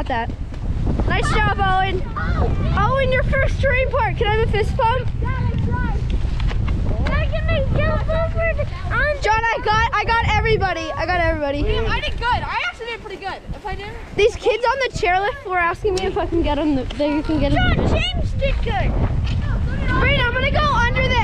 that. Nice job, Owen. Owen, your first terrain part. Can I have a fist pump? John, I got everybody. I got everybody. Damn, I did good. I actually did pretty good. If I didn't. These kids on the chairlift were asking me if I can get on the. They can get. John, James did good. Brayden, I'm gonna go under the